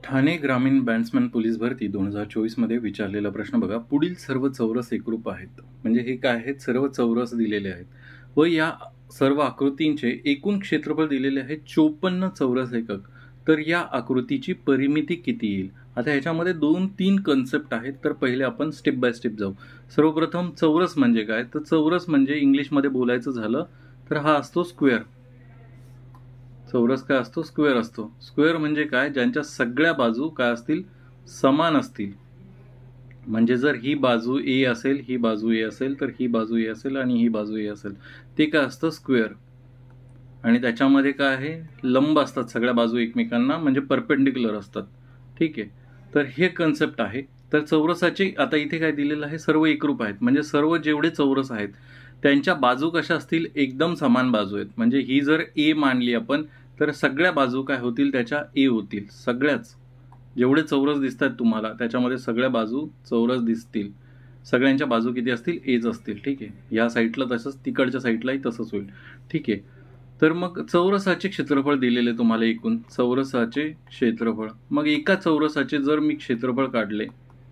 ठाणे ग्रामीण बँड्समॅन पोलीस भरती 2024 मध्ये विचारलेला प्रश्न बघा. पुढील सर्व चौरस एकरूप आहेत. म्हणजे हे काय आहेत? सर्व चौरस दिलेले आहेत व या सर्व आकृतींचे एकूण क्षेत्रफळ दिलेले आहे 54 चौरस एकक. तर या आकृतीची परिमिती किती येईल? आता ह्याच्यामध्ये 2-3 कन्सेप्ट आहेत. तर पहिले आपण स्टेप बाय स्टेप जाऊ. सर्वप्रथम चौरस म्हणजे काय? तर चौरस म्हणजे इंग्लिशमध्ये बोलायचं झालं तर हा असतो स्क्वेअर. चौरस काय असतो? स्क्वेअर असतो. स्क्वेअर म्हणजे काय? ज्यांच्या सगळ्या बाजू काय असतील? समान असतील. म्हणजे जर ही बाजू ए असेल, ही बाजू ए असेल, तर ही बाजू ए असेल आणि ही बाजू ए असेल, ते काय असतं? स्क्वेअर. आणि त्याच्यामध्ये काय आहे? लंब असतात सगळ्या बाजू एकमेकांना, म्हणजे परपेंडिक्युलर असतात. ठीक आहे. तर हे कन्सेप्ट आहे. तर चौरसाचे आता इथे काय दिलेलं आहे? सर्व एकरूप आहेत. म्हणजे सर्व जेवढे चौरस आहेत त्यांच्या बाजू कशा असतील? एकदम समान बाजू आहेत. म्हणजे ही जर ए मानली आपण, तर सगळ्या बाजू काय होतील? त्याच्या ए होतील. सगळ्याच जेवढे चौरस दिसतात तुम्हाला त्याच्यामध्ये सगळ्या बाजू चौरस दिसतील. सगळ्यांच्या बाजू किती असतील? एच असतील. ठीक आहे. या साईडला तसंच, तिकडच्या साईडलाही तसंच होईल. ठीक आहे. तर मग चौरसाचे क्षेत्रफळ दिलेले तुम्हाला एकूण चौरसाचे क्षेत्रफळ. मग एका चौरसाचे जर मी क्षेत्रफळ काढले,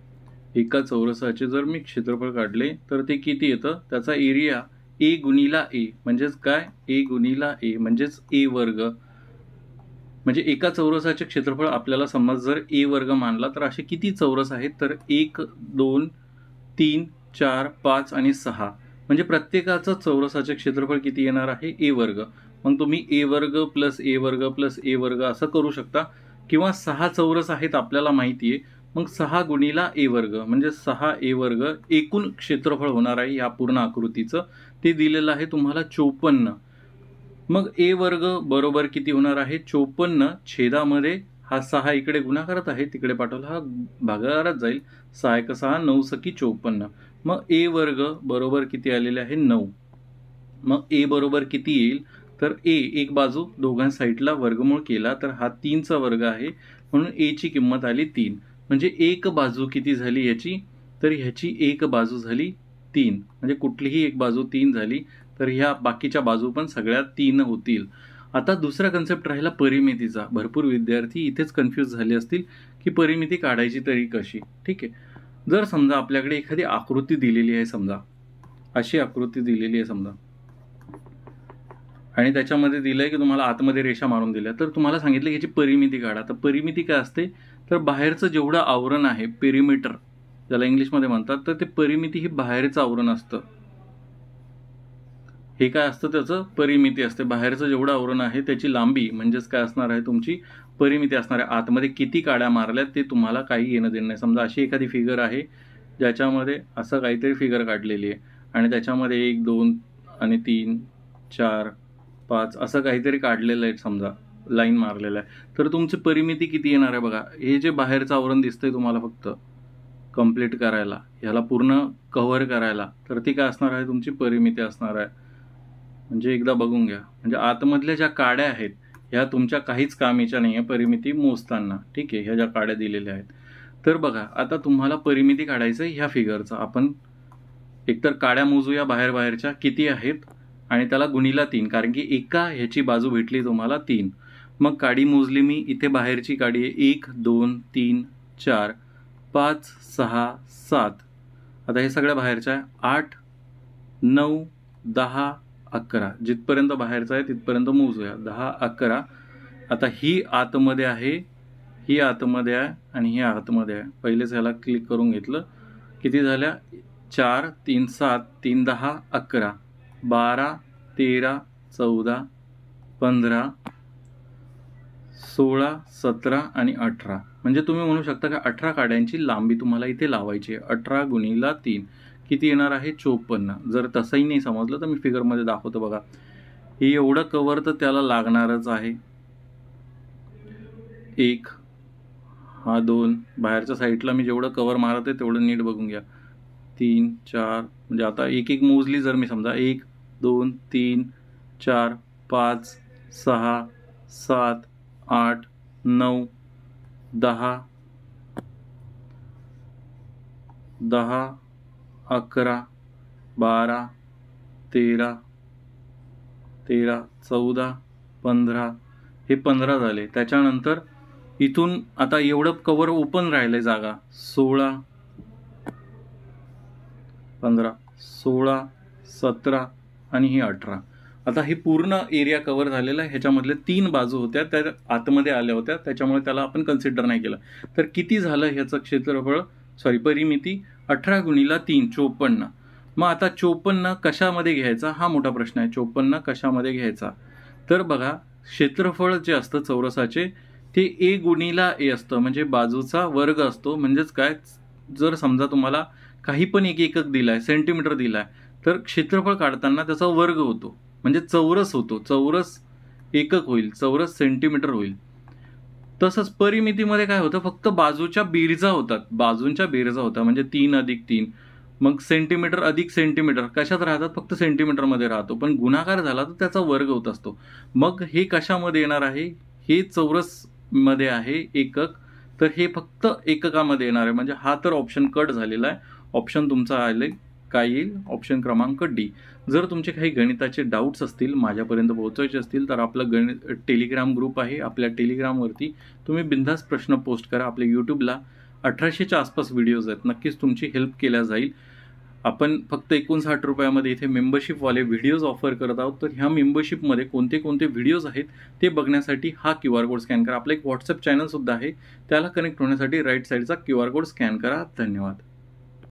तर ते किती येतं? त्याचा एरिया ए गुणिला ए म्हणजेच काय? ए गुणिला ए म्हणजेच ए वर्ग. म्हणजे एका चौरसाचे क्षेत्रफळ आपल्याला समज जर ए वर्ग मानला तर असे किती चौरस आहेत? तर 1, 2, 3, 4, 5 आणि 6. म्हणजे प्रत्येकाचं चौरसाचे क्षेत्रफळ किती येणार आहे? ए वर्ग. मग तुम्ही ए वर्ग प्लस ए वर्ग प्लस ए वर्ग असं करू शकता. किंवा 6 चौरस आहेत आपल्याला माहिती आहे. मग 6 गुणिला ए वर्ग म्हणजे 6 ए वर्ग एकूण क्षेत्रफळ होणार आहे या पूर्ण आकृतीचं. ते दिलेलं आहे तुम्हाला 54. मग ए वर्ग बरोबर किती होणार आहे? 54 छेदामध्ये हा 6 इकडे गुणाकारात आहे, तिकडे पाठवला हा भागाकारात जाईल. 6 1 6 9 सकी 54. मग ए वर्ग बरोबर किती आलेले आहे? 9. मग ए बरोबर किती येईल? तर ए एक बाजू दोघां साईडला वर्गमूळ केला तर हा 3चा वर्ग आहे, म्हणून ए ची किंमत आली 3. म्हणजे एक बाजू किती झाली ह्याची? तर ह्याची एक बाजू झाली 3. म्हणजे कुठलीही एक बाजू 3 झाली तर ह्या बाकीच्या बाजू पण सगळ्या 3 होतील. आता दुसरा कन्सेप्ट राहिला परिमितीचा. भरपूर विद्यार्थी इथेच कन्फ्यूज झाले असतील की परिमिती काढायची तरी कशी. ठीक आहे. जर समजा आपल्याकडे एखादी आकृती दिलेली आहे, समजा अशी आकृती दिलेली आहे समजा, आणि त्याच्यामध्ये दिलंय की तुम्हाला आतमध्ये रेषा मारून दिल्या, तर तुम्हाला सांगितलं की याची परिमिती काढा. तर परिमिती काय असते? तर बाहेरचं जेवढं आवरण आहे, पेरिमीटर ज्याला इंग्लिशमध्ये म्हणतात, तर ते परिमिती ही बाहेरचं आवरण असतं. हे काय असतं? त्याचं परिमिती असते. बाहेरचं जेवढं आवरण आहे त्याची लांबी म्हणजेच काय असणार आहे? तुमची परिमिती असणार आहे. आतमध्ये किती काड्या मारल्यात ते तुम्हाला काही घेणं देणं नाही. समजा अशी एखादी फिगर आहे ज्याच्यामध्ये असं काहीतरी फिगर काढलेली आहे आणि त्याच्यामध्ये 1 2 आणि 3 4 5 असं काहीतरी काढलेलं आहे, समजा लाईन मारलेलं आहे. तर तुमची परिमिती किती येणार आहे बघा. हे जे बाहेरचं आवरण दिसतंय तुम्हाला फक्त कंप्लीट करायला, ह्याला पूर्ण कव्हर करायला, तर ती काय असणार आहे? तुमची परिमिती असणार आहे. म्हणजे एकदा बघून घ्या. म्हणजे आतमधल्या ज्या काड्या आहेत ह्या तुमच्या काहीच कामीच्या नाही आहे परिमिती मोजताना. ठीक आहे. ह्या ज्या काड्या दिलेल्या आहेत. तर बघा आता तुम्हाला परिमिती काढायचं आहे ह्या फिगरचं. आपण एकतर काड्या मोजूया बाहेरच्या किती आहेत आणि त्याला गुणिला 3, कारण की एका ह्याची बाजू भेटली तुम्हाला 3. मग काडी मोजली मी. इथे बाहेरची काडी आहे 1 2 3 4 5 6 7. आता हे सगळ्या बाहेरच्या आहे. 8 9 10 11. जिथपर्यंत बाहेरचा आहे तिथपर्यंत मोजूया. 10 11. आता ही आतमध्ये आहे, ही आतमध्ये आहे आणि ही आतमध्ये आहे. पहिलेच ह्याला क्लिक करून घेतलं. किती झाल्या? 4 3 7 3 10 11 12 13 14 15 16 17 आणि 18. म्हणजे तुम्ही म्हणू शकता की 18 काड्यांची लांबी तुम्हाला इथे लावायची आहे. 18 गुणिला 3 किती येणार आहे? 54. जर तसंही नाही समजलं तर मी फिगरमध्ये दाखवतो बघा. हे एवढं कव्हर तर त्याला लागणारच आहे. 1 हा 2 बाहेरच्या साईडला मी जेवढं कव्हर मारत आहे तेवढं नीट बघून घ्या. 3 4 म्हणजे आता एक एक मोजली जर मी, समजा 1 2 3 4 5 6 7 8 9 10 10 11 12 13 13 14 15. हे 15 झाले. त्याच्यानंतर इथून आता एवढं कव्हर ओपन राहिलंय जागा, 16, 15, 16, 17 आणि ही 18. आता हे पूर्ण एरिया कव्हर झालेला आहे. ह्याच्यामधले 3 बाजू होत्या त्या आतमध्ये आल्या होत्या, त्याच्यामुळे त्याला आपण कन्सिडर नाही केलं. तर किती झालं ह्याचं क्षेत्रफळ, परिमिती? 18 × 3 54. मग आता 54 कशामध्ये घ्यायचा हा मोठा प्रश्न आहे. 54 कशामध्ये घ्यायचा? तर बघा, क्षेत्रफळ जे असतं चौरसाचे ते A × A असतं, म्हणजे बाजूचा वर्ग असतो. म्हणजेच काय, जर समजा तुम्हाला काही पण एक एकक दिलाय, सेंटीमीटर दिलाय, तर क्षेत्रफळ काढताना त्याचा वर्ग होतो, म्हणजे चौरस होतो. चौरस एकक होईल, चौरस सेंटीमीटर होईल. तसंच परिमितीमध्ये काय होतं, फक्त बाजूच्या बेरजा होतात, बाजूंच्या बेरजा होतात, म्हणजे 3 + 3. मग सेंटीमीटर अधिक सेंटीमीटर कशात राहतात, फक्त सेंटीमीटरमध्ये राहतो. पण गुणाकार झाला तर त्याचा वर्ग होत असतो. मग हे कशामध्ये येणार आहे, हे चौरसमध्ये आहे एकक, तर हे फक्त एककामध्ये येणार आहे. म्हणजे हा तर ऑप्शन कट झालेला आहे. ऑप्शन तुमचा आले काय येईल, ऑप्शन क्रमांक डी. जर तुमचे काही गणिताचे डाऊट्स असतील, माझ्यापर्यंत पोहोचायचे असतील, तर आपलं टेलिग्राम ग्रुप आहे. आपल्या टेलिग्रामवरती तुम्ही बिनधास्त प्रश्न पोस्ट करा. आपल्या यूट्यूबला 1800च्या आसपास व्हिडिओज आहेत, नक्कीच तुमची हेल्प केल्या जाईल. आपण फक्त 59 रुपयामध्ये इथे मेंबरशिपवाले व्हिडिओज ऑफर करत आहोत. तर ह्या मेंबरशिपमध्ये कोणते कोणते व्हिडिओज आहेत ते बघण्यासाठी हा QR कोड स्कॅन करा. आपलं एक व्हॉट्सअप चॅनलसुद्धा आहे, त्याला कनेक्ट होण्यासाठी राईट साईडचा QR कोड स्कॅन करा. धन्यवाद.